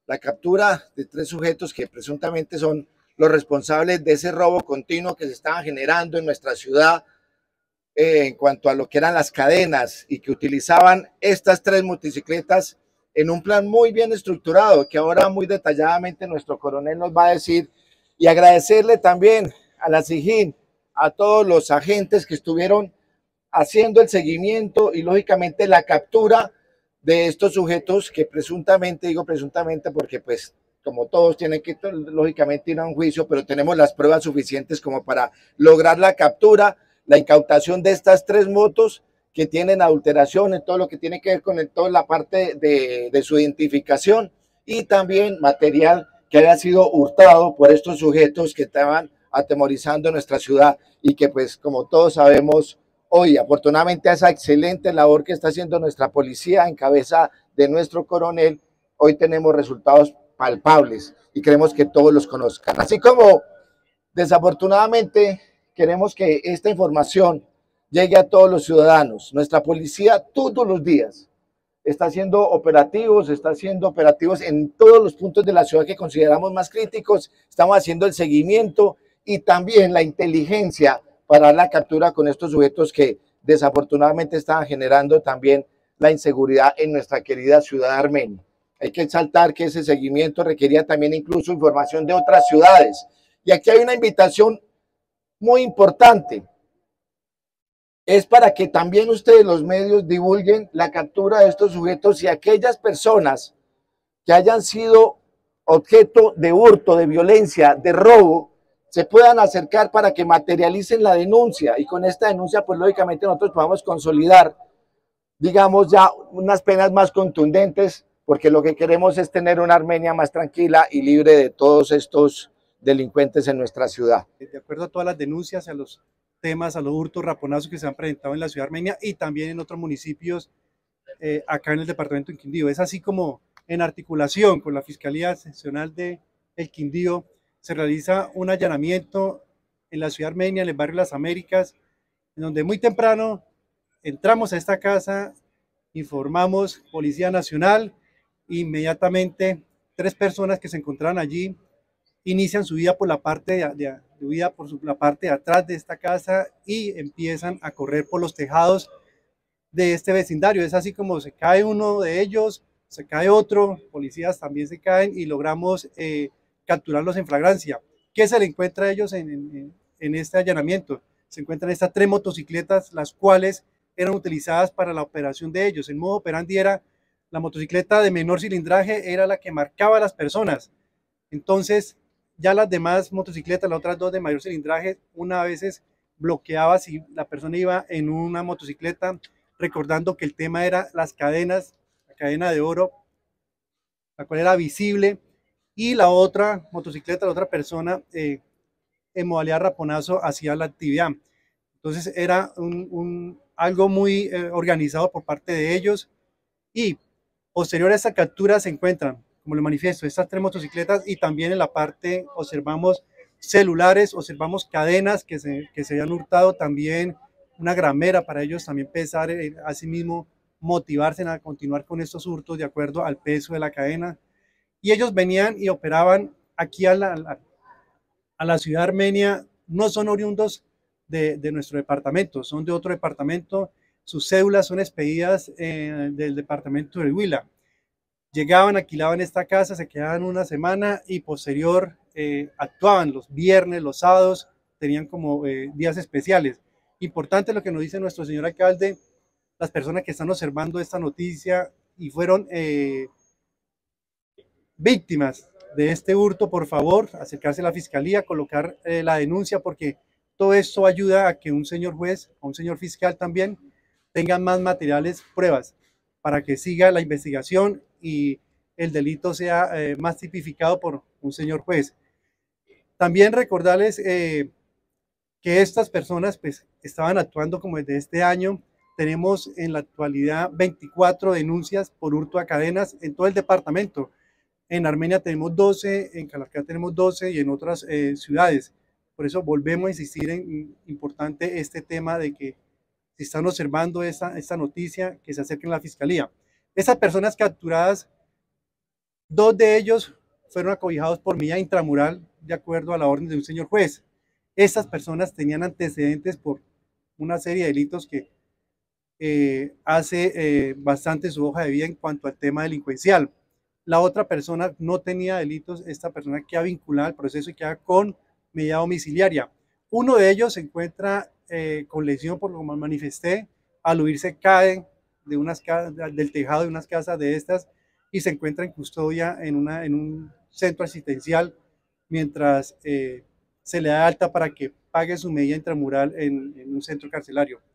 la captura de 3 sujetos que presuntamente son los responsables de ese robo continuo que se estaba generando en nuestra ciudad en cuanto a lo que eran las cadenas y que utilizaban estas 3 motocicletas en un plan muy bien estructurado que ahora muy detalladamente nuestro coronel nos va a decir, y agradecerle también a la SIJIN, a todos los agentes que estuvieron haciendo el seguimiento y lógicamente la captura de estos sujetos que presuntamente, digo presuntamente porque pues como todos tienen que lógicamente ir a un juicio, pero tenemos las pruebas suficientes como para lograr la captura, la incautación de estas 3 motos que tienen adulteración en todo lo que tiene que ver con toda la parte de su identificación y también material que haya sido hurtado por estos sujetos que estaban atemorizando nuestra ciudad y que pues como todos sabemos hoy, afortunadamente, a esa excelente labor que está haciendo nuestra policía en cabeza de nuestro coronel, hoy tenemos resultados palpables y queremos que todos los conozcan. Así como desafortunadamente queremos que esta información llegue a todos los ciudadanos. Nuestra policía todos los días está haciendo operativos en todos los puntos de la ciudad que consideramos más críticos, estamos haciendo el seguimiento y también la inteligencia para la captura con estos sujetos que desafortunadamente estaban generando también la inseguridad en nuestra querida ciudad armenia. Hay que exaltar que ese seguimiento requería también incluso información de otras ciudades. Y aquí hay una invitación muy importante. Es para que también ustedes, los medios, divulguen la captura de estos sujetos y aquellas personas que hayan sido objeto de hurto, de violencia, de robo, se puedan acercar para que materialicen la denuncia y con esta denuncia, pues lógicamente nosotros podamos consolidar, digamos, ya unas penas más contundentes, porque lo que queremos es tener una Armenia más tranquila y libre de todos estos delincuentes en nuestra ciudad. De acuerdo a todas las denuncias, a los temas, a los hurtos, raponazos que se han presentado en la ciudad armenia y también en otros municipios acá en el departamento del Quindío. Es así como en articulación con la Fiscalía Seccional de El Quindío se realiza un allanamiento en la ciudad armenia, en el barrio Las Américas, en donde muy temprano entramos a esta casa, informamos Policía Nacional, inmediatamente 3 personas que se encontraban allí inician su vida por la parte la parte de atrás de esta casa y empiezan a correr por los tejados de este vecindario. Es así como se cae uno de ellos, se cae otro, policías también se caen y logramos capturarlos en flagrancia. ¿Qué se le encuentra a ellos en este allanamiento? Se encuentran estas 3 motocicletas, las cuales eran utilizadas para la operación de ellos. El modo operandi era la motocicleta de menor cilindraje, era la que marcaba a las personas. Entonces, ya las demás motocicletas, las otras 2 de mayor cilindraje, una vez bloqueaba si la persona iba en una motocicleta, recordando que el tema era las cadenas, la cadena de oro, la cual era visible, y la otra motocicleta, la otra persona, en modalidad raponazo hacía la actividad. Entonces era algo muy organizado por parte de ellos y posterior a esta captura se encuentran, como les manifiesto, estas 3 motocicletas y también en la parte observamos celulares, observamos cadenas que se habían hurtado, también una gramera para ellos también pesar, asimismo motivarse a continuar con estos hurtos de acuerdo al peso de la cadena. Y ellos venían y operaban aquí a la ciudad armenia, no son oriundos de nuestro departamento, son de otro departamento, sus cédulas son expedidas del departamento del Huila. Llegaban, alquilaban esta casa, se quedaban una semana y posterior actuaban los viernes, los sábados, tenían como días especiales. Importante lo que nos dice nuestro señor alcalde, las personas que están observando esta noticia y fueron víctimas de este hurto, por favor, acercarse a la fiscalía, colocar la denuncia, porque todo esto ayuda a que un señor juez o un señor fiscal también tengan más materiales, pruebas, para que siga la investigación y el delito sea más tipificado por un señor juez. También recordarles que estas personas pues estaban actuando como desde este año. Tenemos en la actualidad 24 denuncias por hurto a cadenas en todo el departamento. En Armenia tenemos 12, en Calarcá tenemos 12 y en otras ciudades. Por eso volvemos a insistir en importante este tema de que si están observando esta noticia, que se acerquen a la fiscalía. Esas personas capturadas 2 de ellos fueron acobijados por medida intramural de acuerdo a la orden de un señor juez. Estas personas tenían antecedentes por una serie de delitos que hace bastante su hoja de vida en cuanto al tema delincuencial. La otra persona no tenía delitos, esta persona queda vinculada al proceso y queda con medida domiciliaria. Uno de ellos se encuentra con lesión, por lo que manifesté, al huirse cae del tejado de unas casas de estas y se encuentra en custodia en un centro asistencial mientras se le da alta para que pague su medida intramural en un centro carcelario.